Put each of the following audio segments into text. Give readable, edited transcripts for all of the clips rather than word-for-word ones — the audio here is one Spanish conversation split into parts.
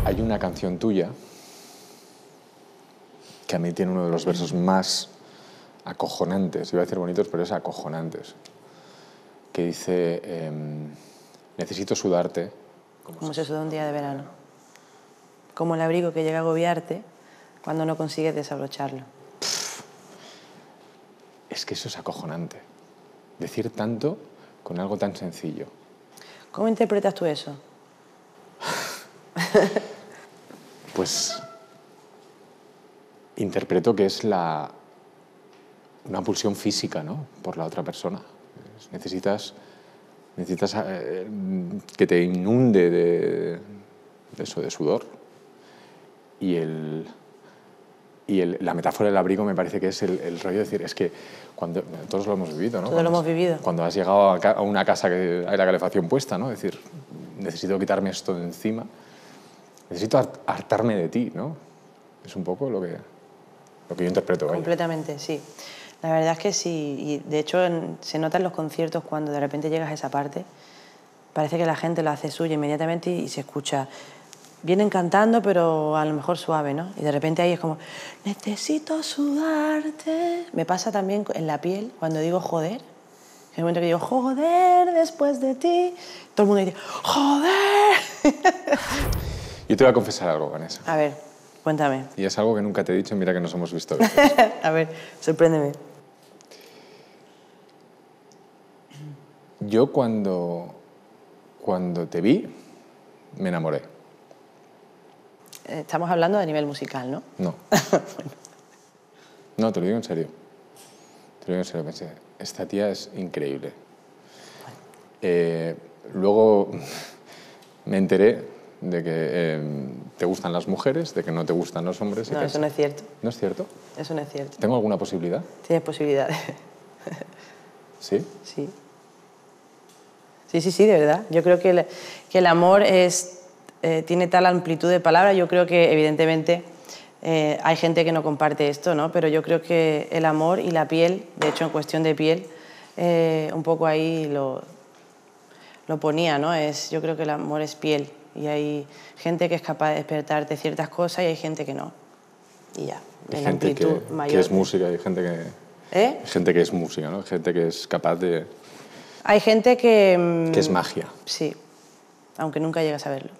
Hay una canción tuya que a mí tiene uno de los versos más acojonantes, iba a decir bonitos, pero es acojonantes, que dice, necesito sudarte. Como se suda un día de verano. Como el abrigo que llega a agobiarte cuando no consigues desabrocharlo. Es que eso es acojonante. Decir tanto con algo tan sencillo. ¿Cómo interpretas tú eso? Pues interpreto que es una pulsión física, ¿no? Por la otra persona. Necesitas que te inunde de sudor. Y la metáfora del abrigo me parece que es el rollo de decir, es que cuando todos lo hemos vivido, ¿no? Todos lo hemos vivido. Cuando has llegado a una casa que hay la calefacción puesta, ¿no? Es decir, necesito quitarme esto de encima, necesito hartarme de ti, ¿no? Es un poco lo que yo interpreto. Completamente, sí. La verdad es que sí, y de hecho se nota en los conciertos cuando de repente llegas a esa parte, parece que la gente lo hace suya inmediatamente y se escucha. Vienen cantando, pero a lo mejor suave, ¿no? Y de repente ahí es como, necesito sudarte. Me pasa también en la piel, cuando digo joder. En el momento que digo, joder, después de ti, todo el mundo dice, joder. Yo te voy a confesar algo, Vanessa. A ver, cuéntame. Y es algo que nunca te he dicho, mira que nos hemos visto. A ver, sorpréndeme. Yo cuando te vi, me enamoré. Estamos hablando de nivel musical, ¿no? No. Bueno. No, te lo digo en serio. Te lo digo en serio. Pensé, esta tía es increíble. Luego me enteré de que te gustan las mujeres, de que no te gustan los hombres. No, eso no es cierto. ¿No es cierto? Eso no es cierto. ¿Tengo alguna posibilidad? Tienes posibilidades. ¿Sí? Sí. Sí, de verdad. Yo creo que el amor tiene tal amplitud de palabras. Yo creo que, evidentemente, hay gente que no comparte esto, ¿no? Pero yo creo que el amor y la piel, de hecho, en cuestión de piel, un poco ahí lo ponía, ¿no? Yo creo que el amor es piel. Y hay gente que es capaz de despertarte ciertas cosas y hay gente que no. Y ya. Hay gente que es música, hay gente que... ¿Eh? Hay gente que es música, ¿no? Hay gente que es capaz de... Hay gente que... Que es magia. Sí, aunque nunca llegas a verlo.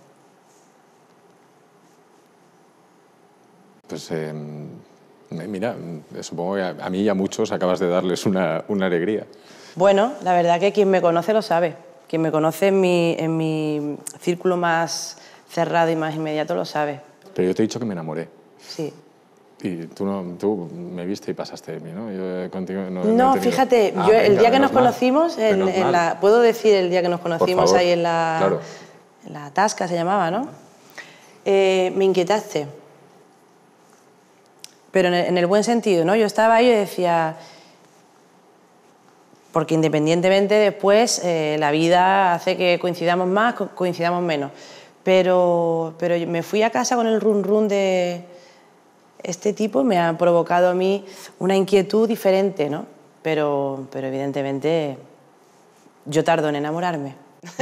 Pues mira, supongo que a mí y a muchos acabas de darles una alegría. Bueno, la verdad que quien me conoce lo sabe. Quien me conoce en mi círculo más cerrado y más inmediato lo sabe. Pero yo te he dicho que me enamoré. Sí. Y tú me viste y pasaste de mí, ¿no? Yo contigo no fíjate, yo el día que nos conocimos, puedo decir el día que nos conocimos ahí en la Tasca se llamaba, ¿no? Me inquietaste. Pero en el buen sentido, ¿no? Yo estaba ahí y decía... Porque independientemente después la vida hace que coincidamos más, coincidamos menos. Pero me fui a casa con el run de... Este tipo me ha provocado a mí una inquietud diferente, ¿no? Pero evidentemente yo tardo en enamorarme.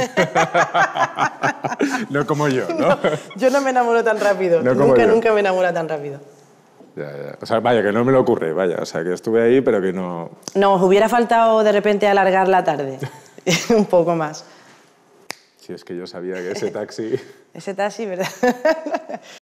No como yo, ¿no? Yo no me enamoro tan rápido. No nunca me enamoro tan rápido. Ya. O sea, vaya, que no me lo ocurre, vaya. O sea, que estuve ahí, pero que no... Nos hubiera faltado de repente alargar la tarde. Un poco más. Sí, es que yo sabía que ese taxi... Ese taxi, ¿verdad?